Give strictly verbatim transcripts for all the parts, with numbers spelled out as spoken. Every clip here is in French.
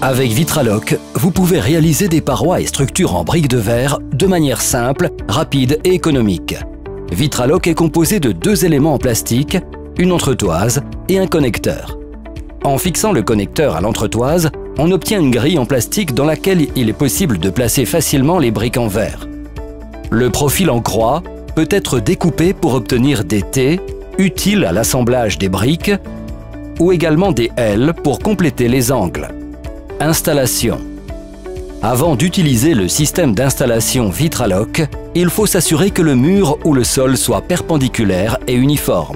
Avec Vitraloc, vous pouvez réaliser des parois et structures en briques de verre de manière simple, rapide et économique. Vitraloc est composé de deux éléments en plastique, une entretoise et un connecteur. En fixant le connecteur à l'entretoise, on obtient une grille en plastique dans laquelle il est possible de placer facilement les briques en verre. Le profil en croix peut être découpé pour obtenir des T utiles à l'assemblage des briques ou également des L pour compléter les angles. Installation. Avant d'utiliser le système d'installation Vitraloc, il faut s'assurer que le mur ou le sol soit perpendiculaire et uniforme.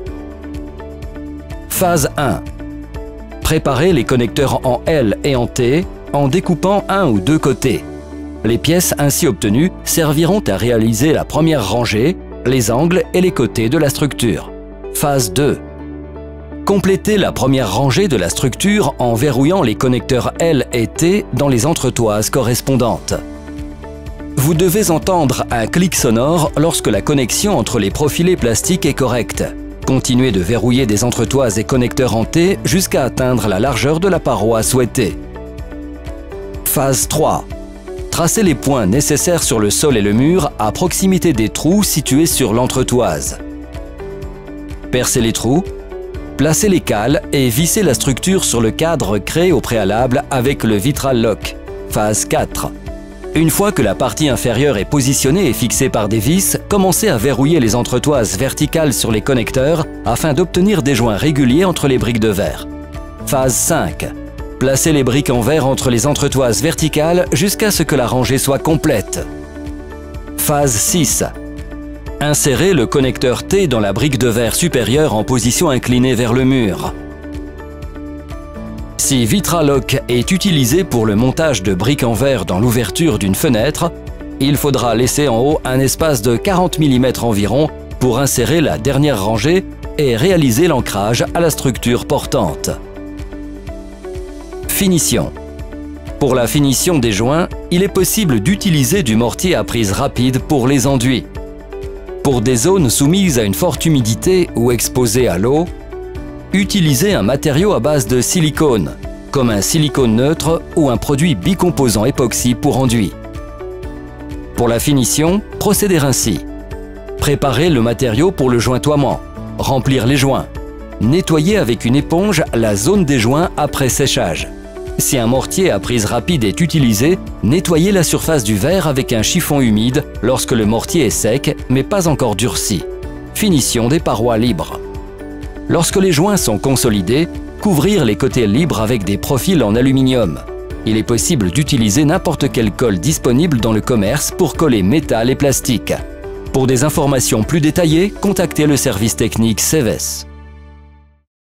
Phase un. Préparez les connecteurs en L et en T en découpant un ou deux côtés. Les pièces ainsi obtenues serviront à réaliser la première rangée, les angles et les côtés de la structure. Phase deux. Complétez la première rangée de la structure en verrouillant les connecteurs L et T dans les entretoises correspondantes. Vous devez entendre un clic sonore lorsque la connexion entre les profilés plastiques est correcte. Continuez de verrouiller des entretoises et connecteurs en T jusqu'à atteindre la largeur de la paroi souhaitée. Phase trois. Tracez les points nécessaires sur le sol et le mur à proximité des trous situés sur l'entretoise. Percez les trous, placez les cales et vissez la structure sur le cadre créé au préalable avec le Vitraloc. Phase quatre. Une fois que la partie inférieure est positionnée et fixée par des vis, commencez à verrouiller les entretoises verticales sur les connecteurs afin d'obtenir des joints réguliers entre les briques de verre. Phase cinq. Placez les briques en verre entre les entretoises verticales jusqu'à ce que la rangée soit complète. Phase six. Insérez le connecteur T dans la brique de verre supérieure en position inclinée vers le mur. Si Vitraloc est utilisé pour le montage de briques en verre dans l'ouverture d'une fenêtre, il faudra laisser en haut un espace de quarante millimètres environ pour insérer la dernière rangée et réaliser l'ancrage à la structure portante. Finition. Pour la finition des joints, il est possible d'utiliser du mortier à prise rapide pour les enduits. Pour des zones soumises à une forte humidité ou exposées à l'eau, utilisez un matériau à base de silicone, comme un silicone neutre ou un produit bicomposant époxy pour enduit. Pour la finition, procédez ainsi. Préparez le matériau pour le jointoiement, remplir les joints, nettoyer avec une éponge la zone des joints après séchage. Si un mortier à prise rapide est utilisé, nettoyez la surface du verre avec un chiffon humide lorsque le mortier est sec mais pas encore durci. Finition des parois libres. Lorsque les joints sont consolidés, couvrir les côtés libres avec des profils en aluminium. Il est possible d'utiliser n'importe quelle colle disponible dans le commerce pour coller métal et plastique. Pour des informations plus détaillées, contactez le service technique C E V E S.